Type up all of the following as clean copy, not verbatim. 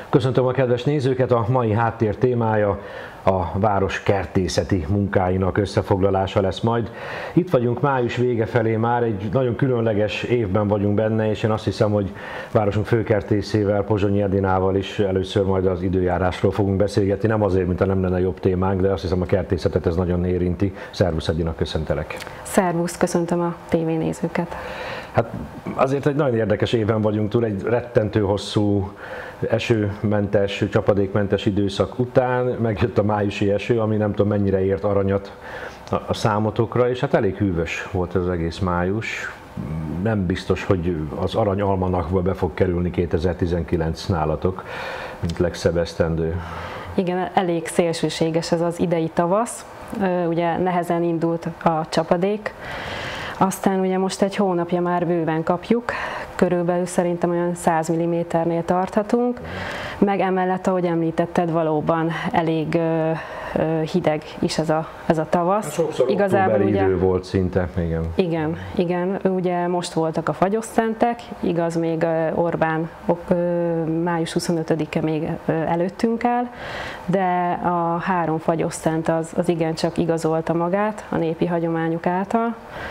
Köszöntöm a kedves nézőket, a mai háttér témája a város kertészeti munkáinak összefoglalása lesz majd. Itt vagyunk május vége felé, már egy nagyon különleges évben vagyunk benne, és én azt hiszem, hogy városunk főkertészével, Pozsonyi Edinával is először majd az időjárásról fogunk beszélgetni. Nem azért, mint nem lenne jobb témánk, de azt hiszem a kertészetet ez nagyon érinti. Szervusz Edina, köszöntelek! Szervusz, köszöntöm a tévénézőket! Hát azért egy nagyon érdekes évben vagyunk túl, egy rettentő hosszú esőmentes, csapadékmentes időszak után megjött a májusi eső, ami nem tudom mennyire ért aranyat a számotokra, és hát elég hűvös volt az egész május. Nem biztos, hogy az arany almanachba be fog kerülni 2019 nálatok, mint legszebb esztendő. Igen, elég szélsőséges ez az idei tavasz, ugye nehezen indult a csapadék, aztán ugye most egy hónapja már bőven kapjuk, körülbelül szerintem olyan 100 mm-nél tarthatunk, meg emellett, ahogy említetted, valóban elég hideg is ez a tavasz. Hát sokszor igazából ugye idő volt szinte, igen. Igen, ugye most voltak a fagyosszentek, igaz, még Orbán május 25-e még előttünk áll, de a 3 fagyosszent az igencsak igazolta magát a népi hagyományok által.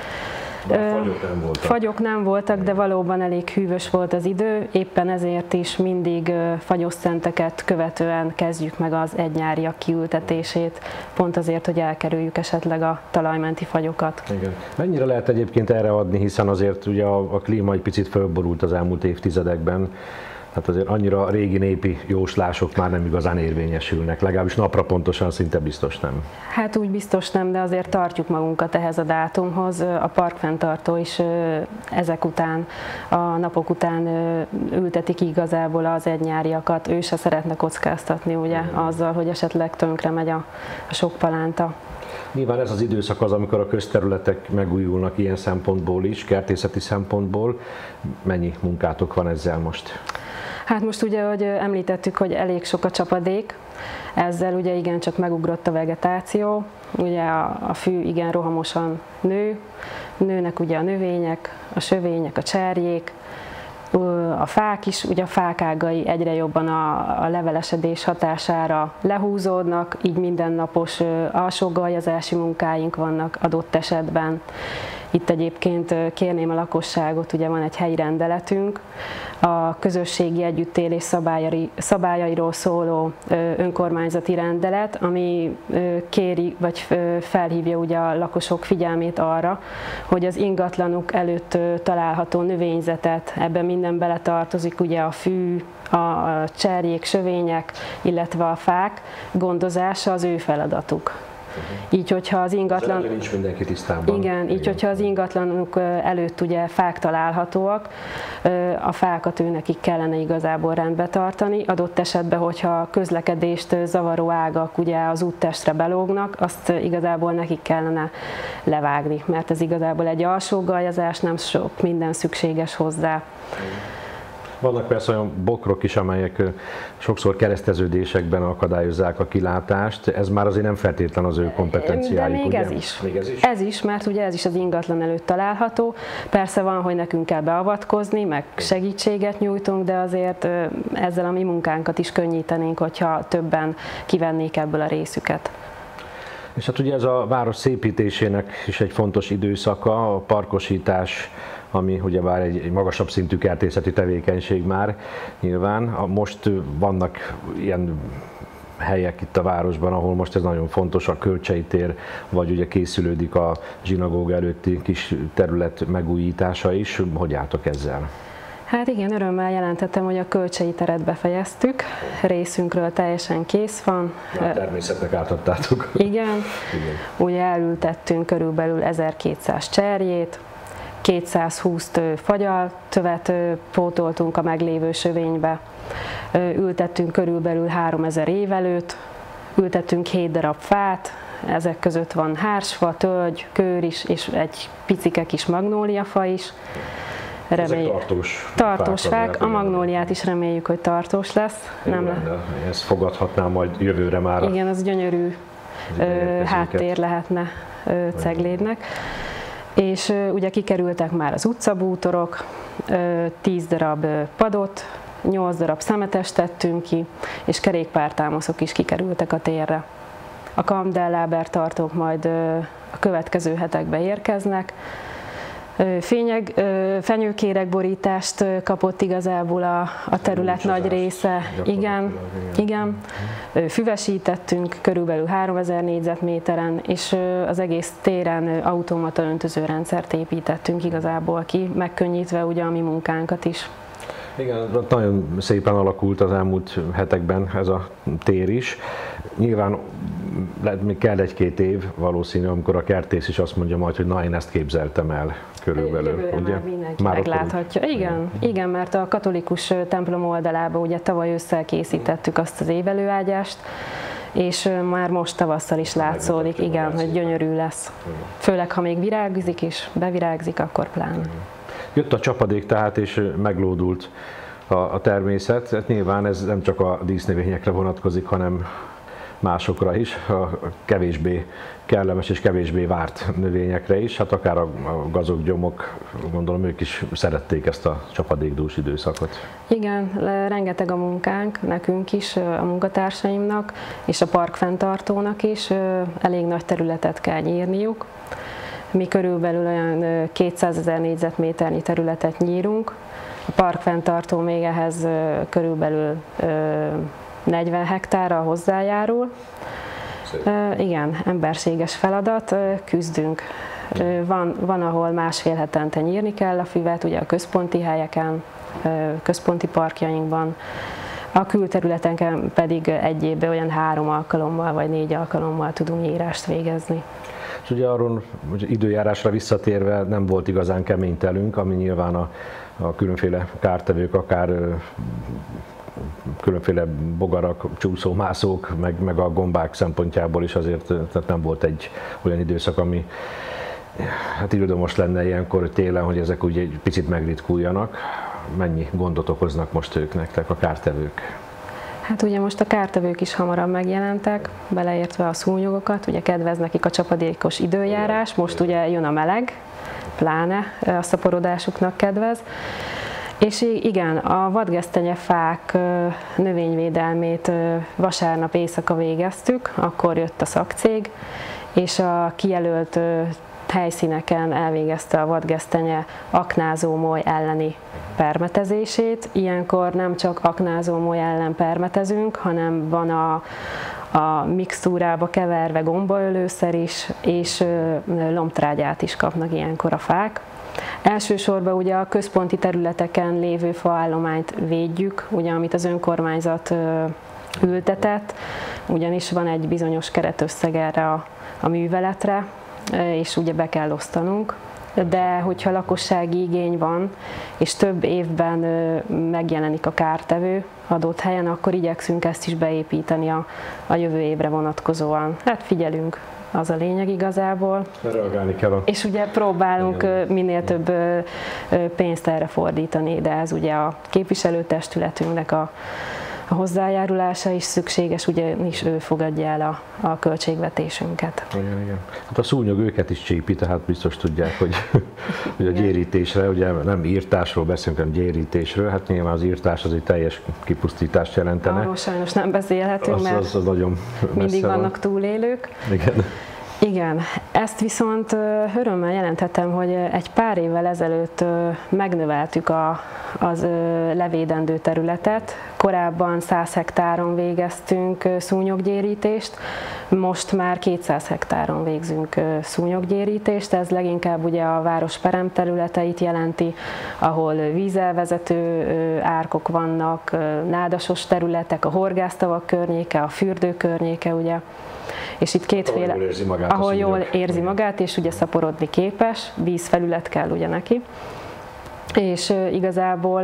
Fagyok nem voltak, de valóban elég hűvös volt az idő, éppen ezért is mindig fagyosszenteket követően kezdjük meg az egynyáriak kiültetését, pont azért, hogy elkerüljük esetleg a talajmenti fagyokat. Igen. Mennyire lehet egyébként erre adni, hiszen azért ugye a klíma egy picit fölborult az elmúlt évtizedekben, hát azért annyira régi népi jóslások már nem igazán érvényesülnek, legalábbis napra pontosan szinte biztos nem. Hát úgy biztos nem, de azért tartjuk magunkat ehhez a dátumhoz. A parkfenntartó is ezek után, a napok után ülteti ki igazából az egynyáriakat. Ő se szeretne kockáztatni ugye azzal, hogy esetleg tönkre megy a sok palánta. Nyilván ez az időszak az, amikor a közterületek megújulnak ilyen szempontból is, kertészeti szempontból. Mennyi munkátok van ezzel most? Hát most ugye, hogy említettük, hogy elég sok a csapadék, ezzel ugye igencsak megugrott a vegetáció, ugye a fű igen rohamosan nőnek ugye a növények, a sövények, a cserjék, a fák is, ugye a fák ágai egyre jobban a levelesedés hatására lehúzódnak, így mindennapos alsógaljazási munkáink vannak adott esetben. Itt egyébként kérném a lakosságot, ugye van egy helyi rendeletünk, a közösségi együttélés szabályairól szóló önkormányzati rendelet, ami kéri, vagy felhívja ugye a lakosok figyelmét arra, hogy az ingatlanuk előtt található növényzetet, ebben minden beletartozik, ugye a fű, a cserjék, sövények, illetve a fák gondozása az ő feladatuk. Így, hogyha az ingatlan... nincs mindenki tisztában. Igen, így, hogyha az ingatlanuk előtt ugye fák találhatóak, a fákat őnekik kellene igazából rendbe tartani. Adott esetben, hogyha közlekedést zavaró ágak ugye az úttestre belógnak, azt igazából nekik kellene levágni, mert ez igazából egy alsógaljazás, nem sok minden szükséges hozzá. Vannak persze olyan bokrok is, amelyek sokszor kereszteződésekben akadályozzák a kilátást. Ez már azért nem feltétlen az ő kompetenciájuk. De még ez is. Ez is, mert ugye ez is az ingatlan előtt található. Persze van, hogy nekünk kell beavatkozni, meg segítséget nyújtunk, de azért ezzel a mi munkánkat is könnyítenénk, hogyha többen kivennék ebből a részüket. És hát ugye ez a város szépítésének is egy fontos időszaka, a parkosítás, ami ugyebár egy magasabb szintű kertészeti tevékenység már nyilván. Most vannak ilyen helyek itt a városban, ahol most ez nagyon fontos, a Kölcsei tér, vagy ugye készülődik a zsinagóga előtti kis terület megújítása is. Hogy álltok ezzel? Hát igen, örömmel jelentettem, hogy a Kölcsei teret befejeztük, részünkről teljesen kész van. A természetnek átadtátok. Igen. Ugye elültettünk körülbelül 1200 cserjét, 220 fagyaltövet pótoltunk a meglévő sövénybe, ültettünk körülbelül 3000 évelőt, ültettünk 7 darab fát, ezek között van hársfa, tölgy, kőr is, és egy picike kis magnóliafa is. Ezek tartós fák, a magnóliát is reméljük, hogy tartós lesz. Ezt fogadhatná majd jövőre már. Igen, az gyönyörű háttér lehetne Ceglédnek. És ugye kikerültek már az utcabútorok, 10 darab padot 8 darab szemetest tettünk ki, és kerékpártámaszok is kikerültek a térre. A kampdelláber-tartók majd a következő hetekben érkeznek. Fenyőkéregborítást kapott igazából a terület nagy része. Igen. Füvesítettünk körülbelül 3000 négyzetméteren, és az egész téren automata öntözőrendszert építettünk igazából ki, megkönnyítve ugye a mi munkánkat is. Igen, nagyon szépen alakult az elmúlt hetekben ez a tér is. Nyilván még kell 1-2 év valószínű, amikor a kertész is azt mondja majd, hogy na, én ezt képzeltem el körülbelül. Jövőre ugye? már mindenki megláthatja. Igen, mert a katolikus templom oldalában ugye tavaly ősszel készítettük azt az évelőágyást, és már most tavasszal is látszódik, igen, hogy gyönyörű lesz. Főleg, ha még virágzik és bevirágzik, akkor pláne. Jött a csapadék tehát, és meglódult a természet. Hát nyilván ez nem csak a dísznövényekre vonatkozik, hanem másokra is, a kevésbé kellemes és kevésbé várt növényekre is. Hát akár a gazoggyomok, gondolom ők is szerették ezt a csapadékdús időszakot. Igen, rengeteg a munkánk, nekünk is, a munkatársaimnak, és a parkfenntartónak is. Elég nagy területet kell nyírniuk. Mi körülbelül olyan 200 000 négyzetméternyi területet nyírunk. A parkfenntartó még ehhez körülbelül 40 hektárral hozzájárul. Igen, emberséges feladat, küzdünk. Van, ahol 1,5 hetente nyírni kell a füvet, ugye a központi helyeken, központi parkjainkban. A külterületeken pedig egy évben olyan 3 alkalommal vagy 4 alkalommal tudunk nyírást végezni. És ugye arról, hogy időjárásra visszatérve nem volt igazán kemény telünk, ami nyilván a különféle kártevők, akár különféle bogarak, csúszómászók, meg a gombák szempontjából is azért tehát nem volt egy olyan időszak, ami hát ildomos lenne ilyenkor télen, hogy ezek úgy egy picit megritkuljanak. Mennyi gondot okoznak most ők nektek, a kártevők? Hát ugye most a kártevők is hamarabb megjelentek, beleértve a szúnyogokat, ugye kedvez nekik a csapadékos időjárás, most ugye jön a meleg, pláne a szaporodásuknak kedvez. És igen, a vadgesztenyefák növényvédelmét vasárnap éjszaka végeztük, akkor jött a szakcég, és a kijelölt helyszíneken elvégezte a vadgesztenye aknázómoly elleni permetezését. Ilyenkor nem csak aknázómoly ellen permetezünk, hanem van a mixtúrába keverve gombaölőszer is, és lombtrágyát is kapnak ilyenkor a fák. Elsősorban ugye a központi területeken lévő faállományt védjük, ugye, amit az önkormányzat ültetett, ugyanis van egy bizonyos keretösszeg erre a műveletre, és ugye be kell osztanunk. De hogyha lakossági igény van, és több évben megjelenik a kártevő adott helyen, akkor igyekszünk ezt is beépíteni a jövő évre vonatkozóan. Hát figyelünk, az a lényeg igazából. Reagálni kell. És ugye próbálunk minél több pénzt erre fordítani, de ez ugye a képviselőtestületünknek a hozzájárulása is szükséges, ugyanis ő fogadja el a költségvetésünket. Igen. Hát a szúnyog őket is csípi, tehát biztos tudják, hogy a gyérítésre, ugye nem írtásról beszélünk, hanem gyérítésről, hát nyilván az írtás az egy teljes kipusztítást jelentene. Arról sajnos nem beszélhetünk, mert az nagyon mindig vannak túlélők. Igen, ezt viszont örömmel jelenthetem, hogy egy pár évvel ezelőtt megnöveltük az levédendő területet. Korábban 100 hektáron végeztünk szúnyoggyérítést, most már 200 hektáron végzünk szúnyoggyérítést. Ez leginkább ugye a város peremterületeit jelenti, ahol vízelvezető árkok vannak, nádasos területek, a horgásztavak környéke, a fürdő környéke, ugye. És itt kétféle, ahol jól érzi magát, és ugye szaporodni képes, vízfelület kell ugye neki. És igazából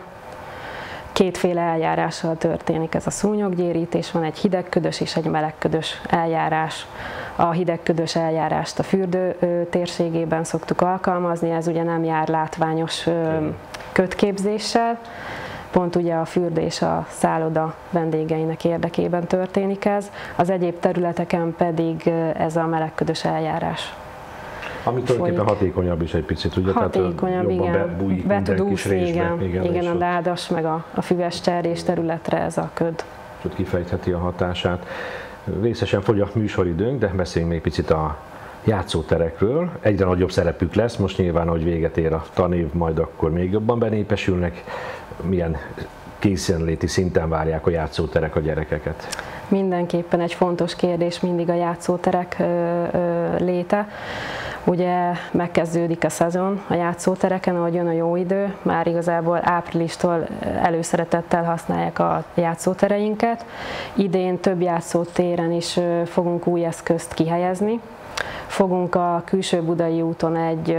kétféle eljárással történik ez a szúnyoggyérítés, van egy hidegködös és egy melegködös eljárás. A hidegködös eljárást a fürdő térségében szoktuk alkalmazni, ez ugye nem jár látványos kötképzéssel, pont ugye a fürdő és a szálloda vendégeinek érdekében történik ez, az egyéb területeken pedig ez a melegködös eljárás Ami tulajdonképpen hatékonyabb is egy picit, ugye? Hatékonyabb, igen. Be tud úszni, igen, a ládas meg a füves cserjés területre ez a köd. Kifejtheti a hatását. Részesen fogy a műsoridőnk, de beszéljünk még picit a játszóterekről. Egyre nagyobb szerepük lesz, most nyilván, hogy véget ér a tanév, majd akkor még jobban benépesülnek. Milyen készenléti szinten várják a játszóterek a gyerekeket? Mindenképpen egy fontos kérdés mindig a játszóterek léte. Ugye megkezdődik a szezon a játszótereken, ahogy jön a jó idő, már igazából áprilistól előszeretettel használják a játszótereinket. Idén több játszótéren is fogunk új eszközt kihelyezni. Fogunk a külső Budai úton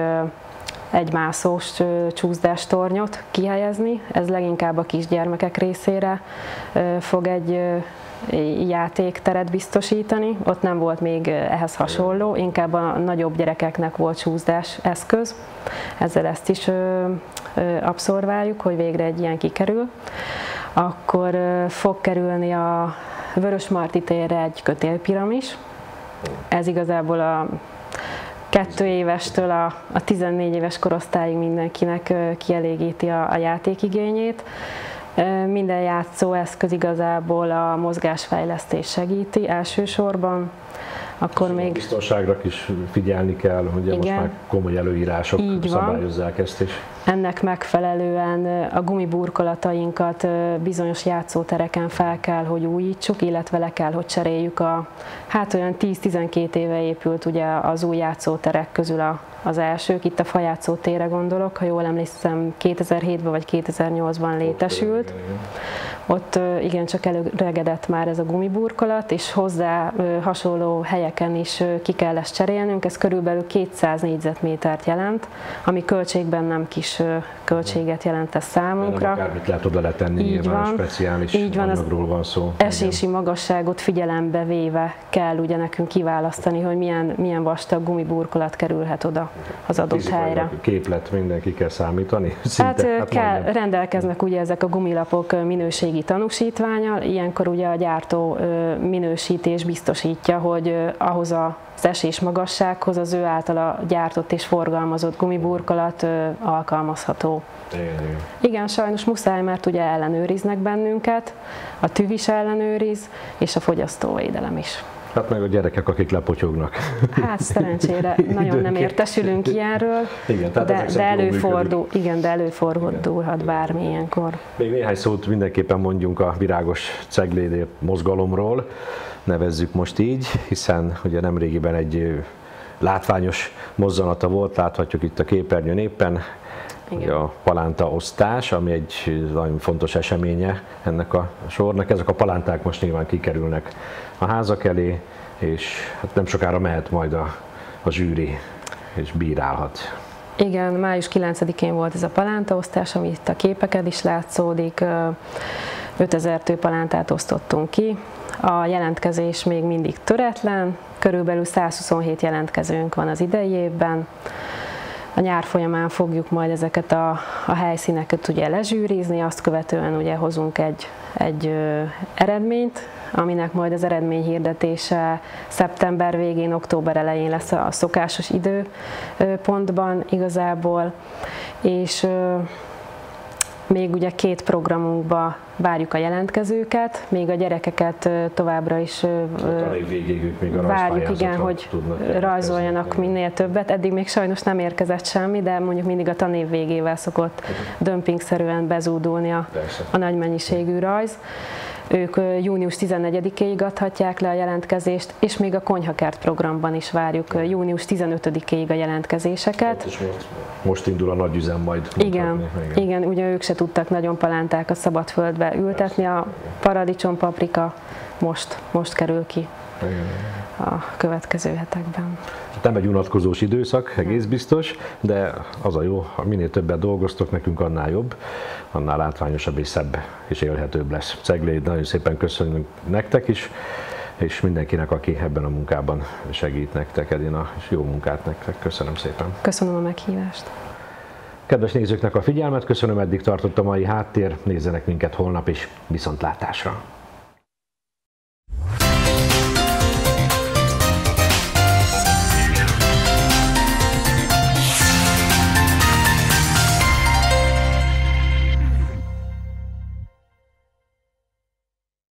egy mászós csúszdástornyot kihelyezni, ez leginkább a kisgyermekek részére fog egy játékteret biztosítani, ott nem volt még ehhez hasonló, inkább a nagyobb gyerekeknek volt csúszdás eszköz, ezzel ezt is abszorváljuk, hogy végre egy ilyen kikerül. Akkor fog kerülni a Vörösmarty térre egy kötélpiramis, ez igazából a 2 évestől a 14 éves korosztályig mindenkinek kielégíti a játékigényét. Minden játszóeszköz igazából a mozgásfejlesztés segíti elsősorban. Akkor még biztonságra is figyelni kell, ugye most már komoly előírások szabályozzák ezt is. Ennek megfelelően a gumiburkolatainkat bizonyos játszótereken fel kell, hogy újítsuk, illetve le kell, hogy cseréljük hát olyan 10-12 éve épült ugye az új játszóterek közül az elsők, itt a Fajátszó térre gondolok, ha jól emlékszem 2007-ben vagy 2008-ban létesült. Ott igencsak előregedett már ez a gumiburkolat, és hozzá hasonló helyeken is ki kell ezt cserélnünk, ez körülbelül 200 négyzetmétert jelent, ami költségben nem kis költséget jelent ez számunkra. Nem akármit lehet oda letenni, nyilván speciális anyagról van szó. Esési magasságot figyelembe véve kell ugye nekünk kiválasztani, hogy milyen vastag gumiburkolat kerülhet oda az adott helyre. Képlet mindenki kell számítani? Hát rendelkeznek ugye ezek a gumilapok minőségi tanúsítvánnyal, ilyenkor ugye a gyártó minősítés biztosítja, hogy ahhoz az esés magassághoz az ő általa gyártott és forgalmazott gumiburkolat alkalmazható. Igen, sajnos muszáj, mert ugye ellenőriznek bennünket, a TÜV is ellenőriz, és a fogyasztóvédelem is. Hát meg a gyerekek, akik lepotyognak. Hát szerencsére nagyon nem értesülünk ilyenről, igen, de előfordulhat bármilyenkor. Még néhány szót mindenképpen mondjunk a virágos cegléd mozgalomról, nevezzük most így, hiszen ugye nemrégiben egy látványos mozzanata volt, láthatjuk itt a képernyőn éppen, a palánta osztás, ami egy nagyon fontos eseménye ennek a sornak. Ezek a palánták most nyilván kikerülnek a házak elé, és hát nem sokára mehet majd a zsűri, és bírálhat. Igen, május 9-én volt ez a palántaosztás, ami itt a képeken is látszódik. 5000 tőpalántát osztottunk ki. A jelentkezés még mindig töretlen, körülbelül 127 jelentkezőnk van az idei évben. A nyár folyamán fogjuk majd ezeket a helyszíneket ugye lezsűrizni, azt követően ugye hozunk egy eredményt, aminek majd az eredmény hirdetése szeptember végén, október elején lesz a szokásos időpontban igazából, és még ugye 2 programunkba várjuk a jelentkezőket, még a gyerekeket továbbra is várjuk, igen, hogy rajzoljanak minél többet. Eddig még sajnos nem érkezett semmi, de mondjuk mindig a tanév végével szokott dömpingszerűen bezúdulni a nagy mennyiségű rajz. Ők június 14-ig adhatják le a jelentkezést, és még a konyhakert programban is várjuk június 15-ig a jelentkezéseket. Most indul a nagy üzem majd. Igen, ugye ők se tudtak nagyon palántákat szabadföldbe ültetni, a paradicsom, paprika most kerül ki a következő hetekben. Nem egy unatkozós időszak, egész biztos, de az a jó, ha minél többet dolgoztok, nekünk annál jobb, annál látványosabb és szebb és élhetőbb lesz. Cegléd, nagyon szépen köszönjük nektek is, és mindenkinek, aki ebben a munkában segít nektek, Edina, és jó munkát nektek. Köszönöm szépen. Köszönöm a meghívást. Kedves nézőknek a figyelmet, köszönöm, eddig tartott a mai háttér, nézzenek minket holnap is, viszontlátásra!